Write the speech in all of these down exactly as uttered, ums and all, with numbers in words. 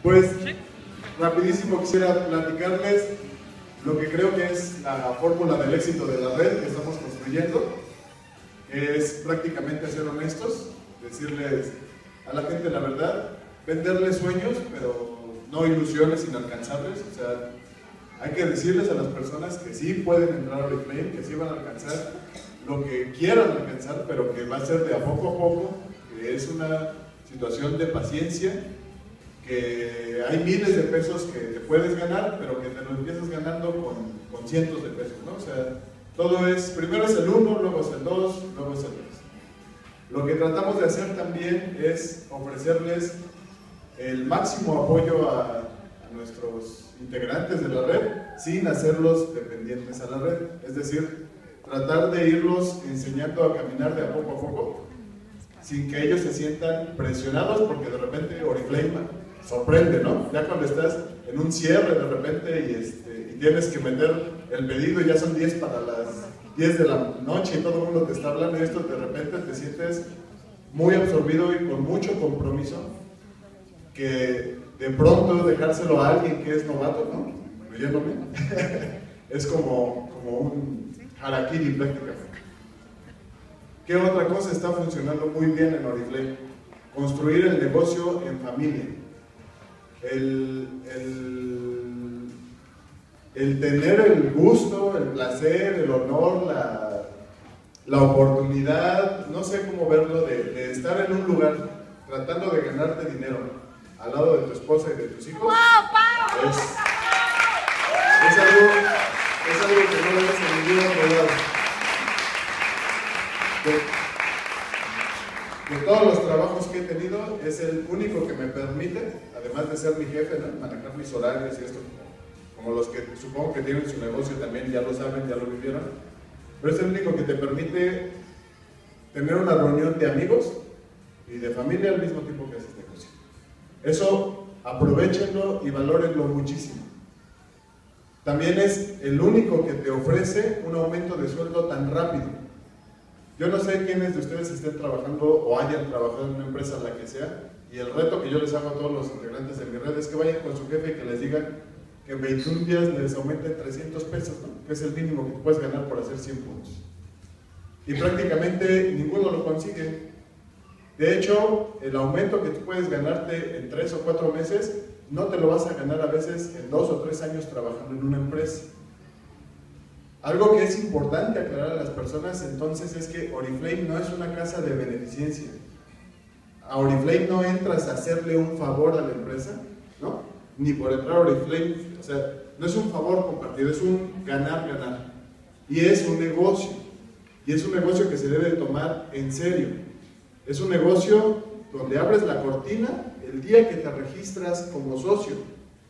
Pues, rapidísimo quisiera platicarles lo que creo que es la fórmula del éxito de la red que estamos construyendo. Es prácticamente ser honestos, decirles a la gente la verdad, venderles sueños, pero no ilusiones inalcanzables. O sea, hay que decirles a las personas que sí pueden entrar a Oriflame, que sí van a alcanzar lo que quieran alcanzar, pero que va a ser de a poco a poco, que es una situación de paciencia, que hay miles de pesos que te puedes ganar, pero que te lo empiezas ganando con, con cientos de pesos, ¿no? O sea, todo es, primero es el uno, luego es el dos, luego es el tres. Lo que tratamos de hacer también es ofrecerles el máximo apoyo a, a nuestros integrantes de la red, sin hacerlos dependientes a la red. Es decir, tratar de irlos enseñando a caminar de a poco a poco, sin que ellos se sientan presionados, porque de repente Oriflame sorprende, ¿no? Ya cuando estás en un cierre de repente y, este, y tienes que meter el pedido y ya son diez para las diez de la noche y todo el mundo te está hablando de esto, de repente te sientes muy absorbido y con mucho compromiso, que de pronto dejárselo a alguien que es novato, ¿no? Incluyéndome, es como, como un harakiri prácticamente. ¿Qué otra cosa está funcionando muy bien en Oriflame? Construir el negocio en familia. El, el, el tener el gusto, el placer, el honor, la, la oportunidad, no sé cómo verlo, de, de estar en un lugar tratando de ganarte dinero al lado de tu esposa y de tus hijos, es, es, algo, es algo que no ves en ningún otro lado. De, de todos los trabajos que he tenido, es el único que me permite, además de ser mi jefe, ¿no?, manejar mis horarios y esto, como los que supongo que tienen su negocio también ya lo saben, ya lo vivieron, pero es el único que te permite tener una reunión de amigos y de familia al mismo tiempo que haces negocio. Eso aprovechenlo y valórenlo muchísimo. También es el único que te ofrece un aumento de sueldo tan rápido. Yo no sé quiénes de ustedes estén trabajando o hayan trabajado en una empresa, la que sea, y el reto que yo les hago a todos los integrantes de mi red es que vayan con su jefe y que les digan que en veintiún días les aumenten trescientos pesos, ¿no?, que es el mínimo que puedes ganar por hacer cien puntos. Y prácticamente ninguno lo consigue. De hecho, el aumento que tú puedes ganarte en tres o cuatro meses, no te lo vas a ganar a veces en dos o tres años trabajando en una empresa. Algo que es importante aclarar a las personas entonces es que Oriflame no es una casa de beneficencia. A Oriflame no entras a hacerle un favor a la empresa, ¿no? Ni por entrar a Oriflame, o sea, no es un favor compartido, es un ganar-ganar. Y es un negocio, y es un negocio que se debe de tomar en serio. Es un negocio donde abres la cortina el día que te registras como socio.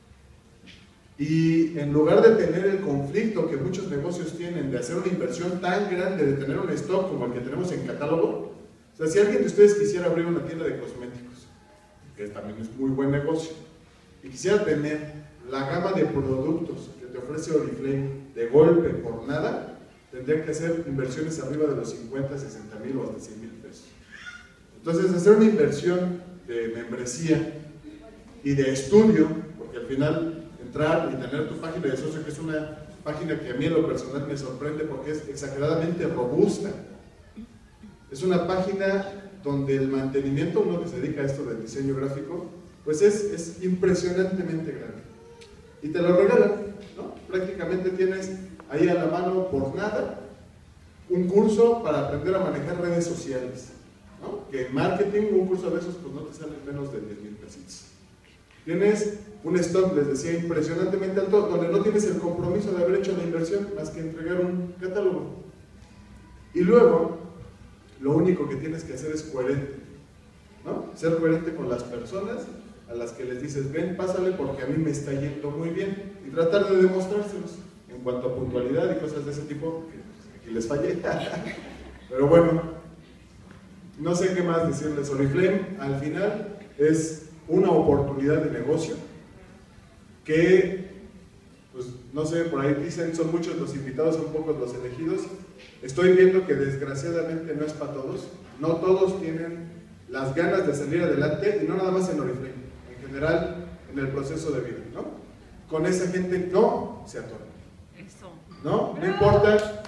Y en lugar de tener el conflicto que muchos negocios tienen de hacer una inversión tan grande, de tener un stock como el que tenemos en catálogo, o sea, si alguien de ustedes quisiera abrir una tienda de cosméticos, que también es muy buen negocio, y quisiera tener la gama de productos que te ofrece Oriflame de golpe por nada, tendría que hacer inversiones arriba de los cincuenta, sesenta mil o hasta cien mil pesos. Entonces, hacer una inversión de membresía y de estudio, porque al final entrar y tener tu página de socio, que es una página que a mí en lo personal me sorprende porque es exageradamente robusta. Es una página donde el mantenimiento, uno que se dedica a esto del diseño gráfico, pues es, es impresionantemente grande. Y te lo regalan, ¿no? Prácticamente tienes ahí a la mano por nada un curso para aprender a manejar redes sociales, ¿no? Que en marketing un curso de esos pues no te sale menos de diez mil pesitos. Tienes un stock, les decía, impresionantemente alto, donde no tienes el compromiso de haber hecho la inversión más que entregar un catálogo. Y luego, lo único que tienes que hacer es coherente, ¿no? Ser coherente con las personas a las que les dices, ven, pásale porque a mí me está yendo muy bien, y tratar de demostrárselos en cuanto a puntualidad y cosas de ese tipo, que aquí les fallé. Pero bueno, no sé qué más decirles. Oriflame, al final, es una oportunidad de negocio que, pues no sé, por ahí dicen, son muchos los invitados, son pocos los elegidos. Estoy viendo que desgraciadamente no es para todos, no todos tienen las ganas de salir adelante, y no nada más en Oriflame, en general en el proceso de vida, ¿no? Con esa gente no se atora. Eso. ¿No? No importa.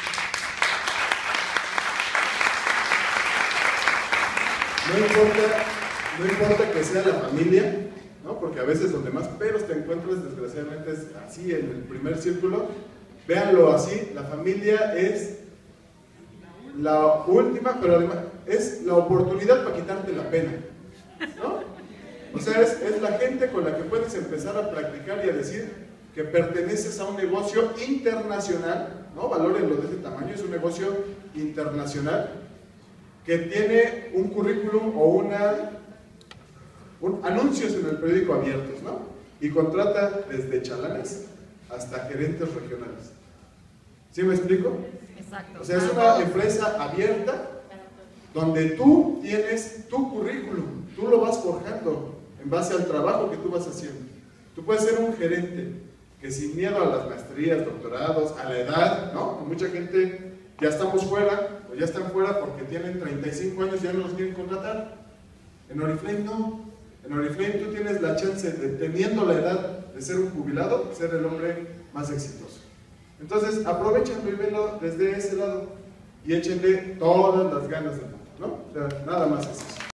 No importa, no importa que sea la familia, ¿no? Porque a veces donde más peros te encuentras, desgraciadamente, es así en el primer círculo. Véanlo así, la familia es la última, pero además es la oportunidad para quitarte la pena, ¿no? O sea, es, es la gente con la que puedes empezar a practicar y a decir que perteneces a un negocio internacional, ¿no? Valórenlo de ese tamaño, es un negocio internacional que tiene un currículum o una, un, anuncios en el periódico abiertos, ¿no? Y contrata desde chalanes hasta gerentes regionales. ¿Sí me explico? Exacto. O sea, es una empresa abierta donde tú tienes tu currículum, tú lo vas forjando en base al trabajo que tú vas haciendo. Tú puedes ser un gerente que sin miedo a las maestrías, doctorados, a la edad, ¿no? Mucha gente ya estamos fuera, o ya están fuera porque tienen treinta y cinco años y ya no los quieren contratar. En Oriflame no. En Oriflame tú tienes la chance de, teniendo la edad de ser un jubilado, ser el hombre más exitoso. Entonces, aprovechenlo y venlo desde ese lado y échenle todas las ganas del mundo, ¿no? O sea, nada más es eso.